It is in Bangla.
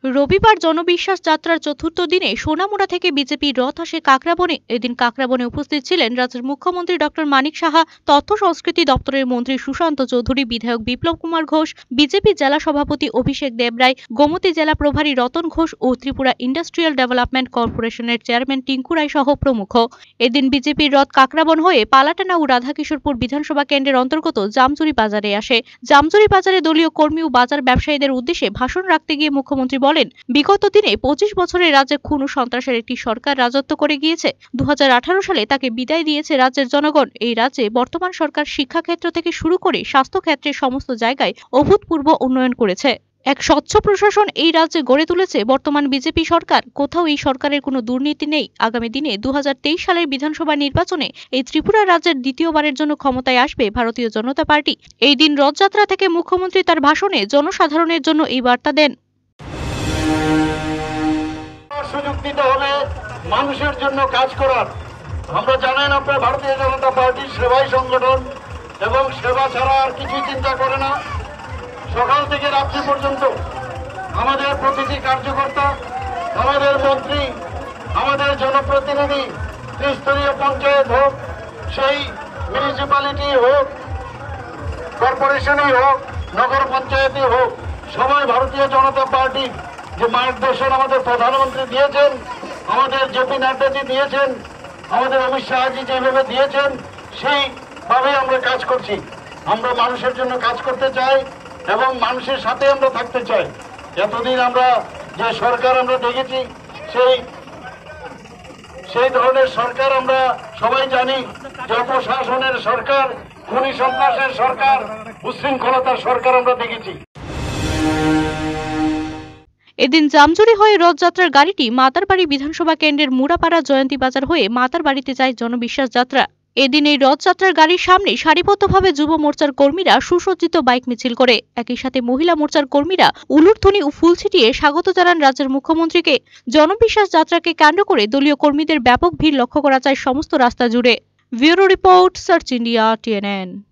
রবিবার জনবিশ্বাস যাত্রার চতুর্থ দিনে সোনামুড়া থেকে বিজেপির রথ আসে কাকরাবনে। এদিন কাকরাবনে উপস্থিত ছিলেন রাজ্যের মুখ্যমন্ত্রী ডক্টর মানিক সাহা, তথ্য সংস্কৃতি দপ্তরের মন্ত্রী সুশান্ত চৌধুরী, বিধায়ক বিপ্লব কুমার ঘোষ, বিজেপি জেলা সভাপতি অভিষেক দেবরায়, গোমতী জেলা প্রভারী রতন ঘোষ ও ত্রিপুরা ইন্ডাস্ট্রিয়াল ডেভেলপমেন্ট কর্পোরেশনের চেয়ারম্যান টিঙ্কু রায় সহ প্রমুখ। এদিন বিজেপির রথ কাকরাবন হয়ে পালাটানা ও রাধাকিশোরপুর বিধানসভা কেন্দ্রের অন্তর্গত জামজুরি বাজারে আসে। জামজুরি বাজারে দলীয় কর্মী ও বাজার ব্যবসায়ীদের উদ্দেশ্যে ভাষণ রাখতে গিয়ে মুখ্যমন্ত্রী বলেন, বিগত দিনে 25 বছরে রাজ্যে খুন ও সন্ত্রাসের একটি সরকার রাজত্ব করে গিয়েছে। 2018 সালে তাকে বিদায় দিয়েছে রাজ্যের জনগণ। এই রাজ্যে বর্তমান সরকার শিক্ষাক্ষেত্র থেকে শুরু করে স্বাস্থ্যক্ষেত্রের সমস্ত জায়গায় অভূতপূর্ব উন্নয়ন করেছে। এক স্বচ্ছ প্রশাসন এই রাজ্যে গড়ে তুলেছে বর্তমান বিজেপি সরকার। কোথাও এই সরকারের কোনো দুর্নীতি নেই। আগামী দিনে 2023 সালের বিধানসভা নির্বাচনে এই ত্রিপুরা রাজ্যের দ্বিতীয়বারের জন্য ক্ষমতায় আসবে ভারতীয় জনতা পার্টি। এই দিন রথযাত্রা থেকে মুখ্যমন্ত্রী তার ভাষণে জনসাধারণের জন্য এই বার্তা দেন। সুযোগ দিতে হবে মানুষের জন্য কাজ করার। আমরা জানেন আপনার ভারতীয় জনতা পার্টির সেবাই সংগঠন এবং সেবা ছাড়া আর কিছুই চিন্তা করে না। সকাল থেকে রাত্রি পর্যন্ত আমাদের প্রতিটি কার্যকর্তা, আমাদের মন্ত্রী, আমাদের জনপ্রতিনিধি, ত্রিস্তরীয় পঞ্চায়েত হোক, সেই মিউনিসিপ্যালিটি হোক, কর্পোরেশনই হোক, নগর পঞ্চায়েতই হোক, সবাই ভারতীয় জনতা পার্টি যে মার্গদর্শন আমাদের প্রধানমন্ত্রী দিয়েছেন, আমাদের জেপি নাড্ডাজি দিয়েছেন, আমাদের অমিত শাহজি যেভাবে দিয়েছেন, সেইভাবে আমরা কাজ করছি। আমরা মানুষের জন্য কাজ করতে চাই এবং মানুষের সাথে আমরা থাকতে চাই। এতদিন আমরা যে সরকার আমরা দেখেছি, সেই ধরনের সরকার আমরা সবাই জানি যে অপশাসনের সরকার, খুনি সন্ত্রাসের সরকার, উচ্ছৃঙ্খলতার সরকার আমরা দেখেছি। এদিন জামজুরি হয়ে রথযাত্রার গাড়িটি মাতারবাড়ি বিধানসভা কেন্দ্রের মুড়াপাড়া জয়ন্তী বাজার হয়ে মাতারবাড়িতে যায় জনবিশ্বাস যাত্রা। এদিন এই রথযাত্রার গাড়ির সামনে সারিবদ্ধভাবে যুব মোর্চার কর্মীরা সুসজ্জিত বাইক মিছিল করে। একই সাথে মহিলা মোর্চার কর্মীরা উলুধ্বনি ও ফুল ছিটিয়ে স্বাগত জানান রাজ্যের মুখ্যমন্ত্রীকে। জনবিশ্বাস যাত্রাকে কেন্দ্র করে দলীয় কর্মীদের ব্যাপক ভিড় লক্ষ্য করা যায় সমস্ত রাস্তা জুড়ে। Bureau report, search India, TNN।